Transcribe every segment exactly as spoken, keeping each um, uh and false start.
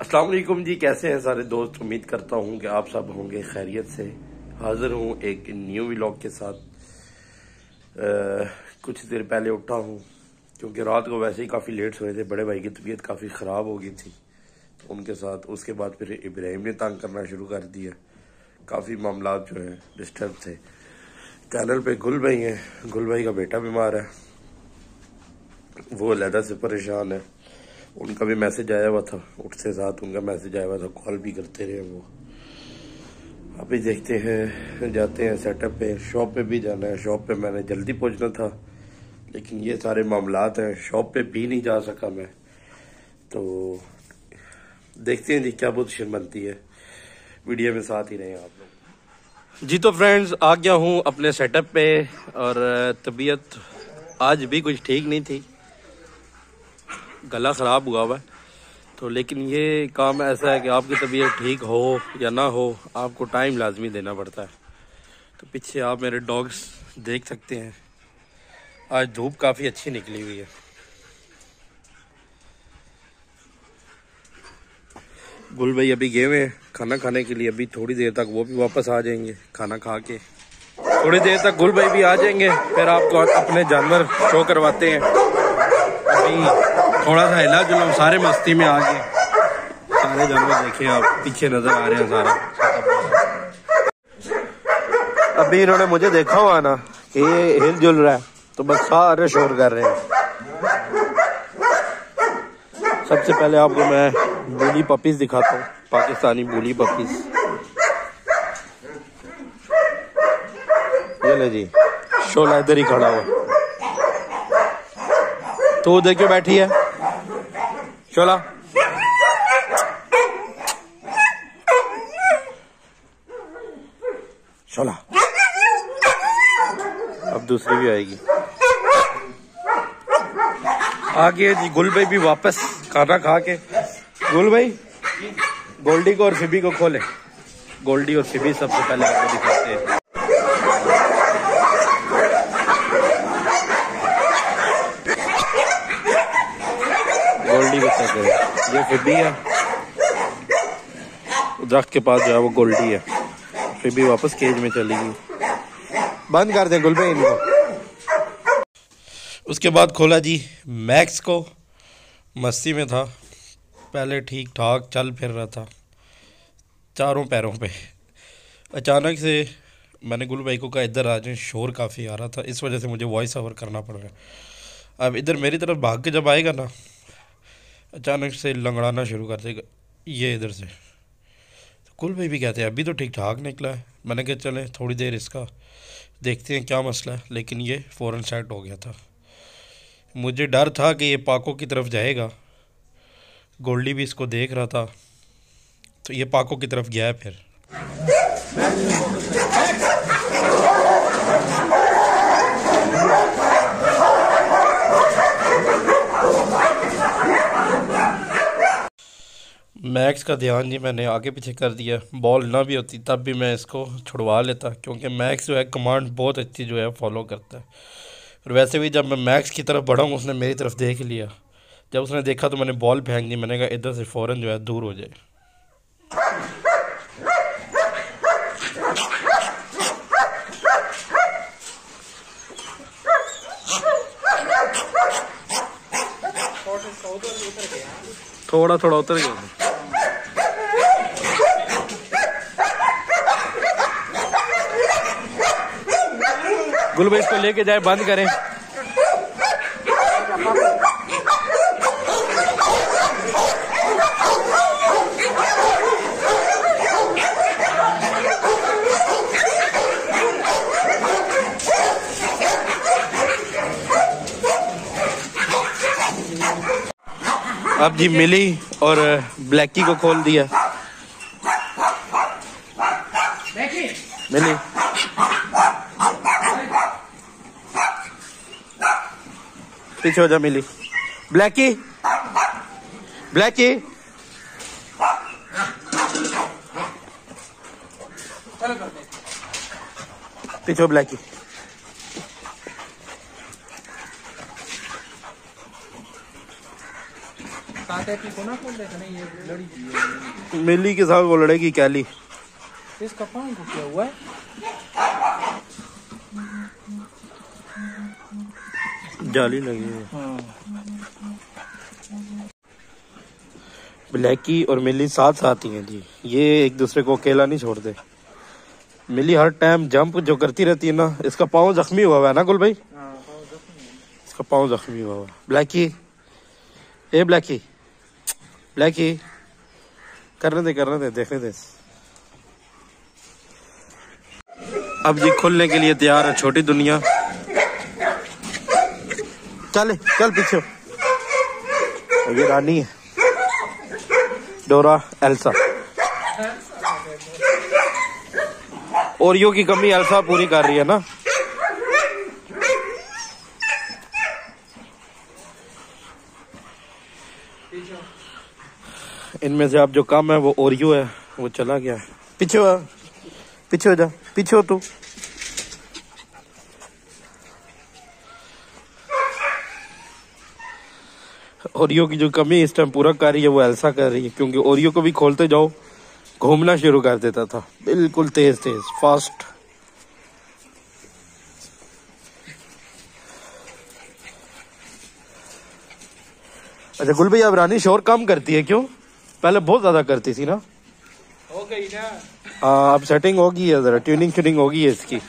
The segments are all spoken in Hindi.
अस्सलाम वालेकुम जी, कैसे हैं सारे दोस्त। उम्मीद करता हूं कि आप सब होंगे खैरियत से। हाजिर हूं एक न्यू व्लॉग के साथ। आ, कुछ देर पहले उठा हूं क्योंकि रात को वैसे ही काफ़ी लेट सोए थे। बड़े भाई की तबीयत काफ़ी ख़राब हो गई थी तो उनके साथ उसके बाद फिर इब्राहिम ने तंग करना शुरू कर दिया। काफ़ी मामला जो है डिस्टर्ब थे। कैनल पे गुल भाई हैं, गुल भाई का बेटा बीमार है, वो अलहदा से परेशान है। उनका भी मैसेज आया हुआ था, उठते साथ उनका मैसेज आया हुआ था, कॉल भी करते रहे वो। अभी देखते हैं, जाते हैं सेटअप पे। शॉप पे भी जाना है, शॉप पे मैंने जल्दी पहुंचना था लेकिन ये सारे मामलात हैं, शॉप पे भी नहीं जा सका मैं। तो देखते हैं जी क्या पोजीशन बनती है। वीडियो में साथ ही रहें आप लोग जी। तो फ्रेंड्स, आ गया हूँ अपने सेटअप पे और तबीयत आज भी कुछ ठीक नहीं थी, गला ख़राब हुआ हुआ है। तो लेकिन ये काम ऐसा है कि आपकी तबीयत ठीक हो या ना हो, आपको टाइम लाजमी देना पड़ता है। तो पीछे आप मेरे डॉग्स देख सकते हैं, आज धूप काफ़ी अच्छी निकली हुई है। गुल भाई अभी गए हुए हैं खाना खाने के लिए, अभी थोड़ी देर तक वो भी वापस आ जाएंगे खाना खा के। थोड़ी देर तक गुल भाई भी आ जाएंगे, फिर आपको अपने जानवर शो करवाते हैं। अभी थोड़ा सा हिला जुलूम, सारे मस्ती में आ गए। सारे जानवर देखें आप, पीछे नजर आ रहे हैं सारा। अभी इन्होंने मुझे देखा हुआ ना कि ये हिल जुल रहा है तो बस सारे शोर कर रहे हैं। सबसे पहले आपको मैं बूली पपीज दिखाता हूँ, पाकिस्तानी बूली पपीज। ये ले जी, शोला इधर ही खड़ा हुआ। तो उधर क्यों बैठी है शोला? शोला अब दूसरी भी आएगी। आ गए जी गुल भाई भी वापस खाना खा के। गुल भाई गोल्डी को और फिबी को खोले। गोल्डी और फिबी सबसे पहले आपको दिखाते हैं। गोल्डी को चेक करें, ये फिबी है, दरख्त के पास जो है वो गोल्डी है। फिबी वापस केज में चली गई। बंद कर दें गुल भाई इनको। उसके बाद खोला जी मैक्स को, मस्ती में था पहले, ठीक ठाक चल फिर रहा था चारों पैरों पे। अचानक से मैंने गुल भाई को कहा इधर आ जाए, शोर काफ़ी आ रहा था, इस वजह से मुझे वॉइस ओवर करना पड़ रहा है। अब इधर मेरी तरफ भाग के जब आएगा ना, अचानक से लंगड़ाना शुरू कर देगा ये इधर से। तो गुल भाई भी कहते हैं अभी तो ठीक ठाक निकला है। मैंने कहा चले थोड़ी देर इसका देखते हैं क्या मसला है, लेकिन ये फ़ौरन सेट हो गया था। मुझे डर था कि ये पाको की तरफ जाएगा, गोल्डी भी इसको देख रहा था, तो ये पाको की तरफ गया है। फिर मैक्स का ध्यान जी मैंने आगे पीछे कर दिया। बॉल ना भी होती तब भी मैं इसको छुड़वा लेता, क्योंकि मैक्स जो है कमांड बहुत अच्छी जो है फॉलो करता है। और वैसे भी जब मैं मैक्स की तरफ बढ़ा हूँ, उसने मेरी तरफ देख लिया। जब उसने देखा तो मैंने बॉल फेंक दी। मैंने कहा इधर से फ़ौरन जो है दूर हो जाए। थोड़ा थोड़ा उतर गया। गुल भाई इसको लेके जाए, बंद करें। अब जी मिली और ब्लैकी को खोल दिया। मिली पीछे हो जा। मिली, ब्लैकी, ब्लैकी पीछे, ब्लैकी मिली के साथ वो लड़ेगी कैली। इसका पाँव को क्या हुआ है? जाली लगी है। हाँ। ब्लैकी और मिली साथ साथ ही हैं जी, ये एक दूसरे को अकेला नहीं छोड़ते। मिली हर टाइम जंप जो करती रहती है ना, इसका पाँव जख्मी हुआ है ना गुल भाई? हाँ, इसका पाँव जख्मी हुआ हुआ। ब्लैकी, ए ब्लैकी, ब्लैकी करने दे करने दे देखने दे। अब जी खुलने के लिए तैयार है छोटी दुनिया। चल चल पीछे। ये रानी है डोरा एल्सा। ओरियो की कमी एल्सा पूरी कर रही है ना। इनमें से अब जो कम है वो ओरियो है, वो चला गया। पीछे हो, पीछे हो जा, पीछे हो तू। ओरियो की जो कमी इस टाइम पूरा कर रही है वो एल्सा कर रही है, क्योंकि ओरियो को भी खोलते जाओ घूमना शुरू कर देता था, बिल्कुल तेज तेज फास्ट। अच्छा गुल भाई, अब रानी शोर कम करती है क्यों? पहले बहुत ज्यादा करती थी ना। हो गई ना। हाँ अब सेटिंग होगी है, जरा ट्यूनिंग ट्यूनिंग होगी है इसकी।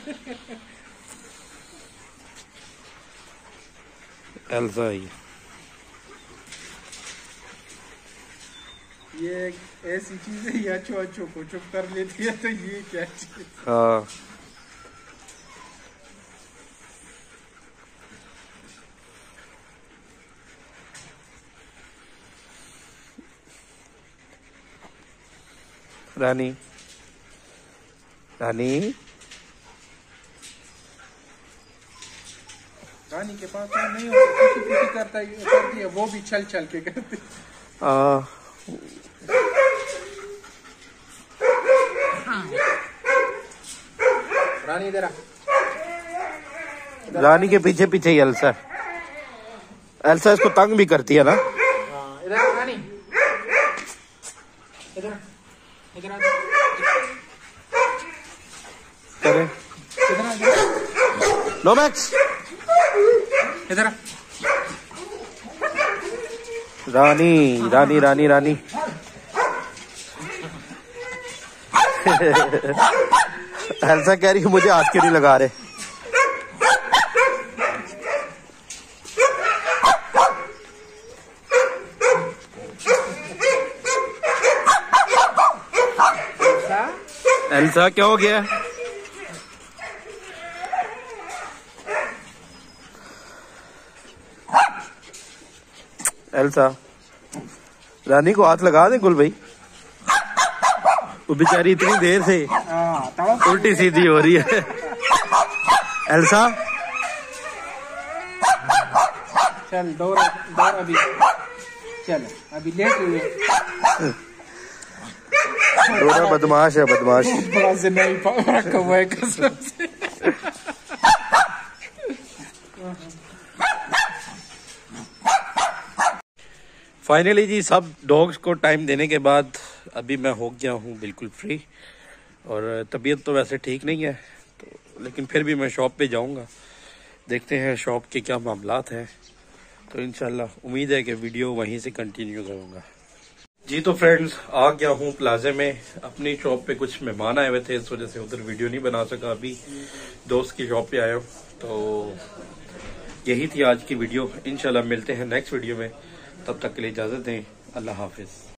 एल्सा ही ये ऐसी चीजें ही अच्छो अच्छो को चुप कर लेती है, तो ये क्या चीज? हाँ रानी रानी रानी के पास तो नहीं होता, पीछे पीछे करता है, करती है वो भी चल चल के करती है। रानी इधर आ। रानी के पीछे पीछे ही एल्सा एल्सा इसको तंग भी करती है ना। इधर रानी, इधर इधर आ। करे इधर आ। नो मैक्स इधर आ। रानी रानी रानी रानी एल्सा कह रही है मुझे हाथ क्यों नहीं लगा रहे। एल्सा क्या हो गया? एल्सा रानी को हाथ लगा दे गुल भाई, वो बेचारी इतनी देर से उल्टी सीधी हो रही है। एल्सा चल दौड़ दौड़ अभी, चल अभी लेट हुई है। डोरा बदमाश है, बदमाश बड़ा से नहीं रखा हुआ है कसम से। फाइनली जी सब डॉग्स को टाइम देने के बाद अभी मैं हो गया हूँ बिल्कुल फ्री, और तबीयत तो वैसे ठीक नहीं है तो, लेकिन फिर भी मैं शॉप पे जाऊँगा, देखते हैं शॉप के क्या मामलात हैं। तो इंशाल्लाह उम्मीद है कि वीडियो वहीं से कंटिन्यू करूँगा। जी तो फ्रेंड्स आ गया हूँ प्लाजे में, अपनी शॉप पे कुछ मेहमान आए हुए थे, इस वजह से उधर वीडियो नहीं बना सका। अभी दोस्त की शॉप पे आया हूँ, तो यही थी आज की वीडियो। इंशाल्लाह मिलते हैं नेक्स्ट वीडियो में, तब तक के लिए इजाजत दें। अल्लाह हाफिज।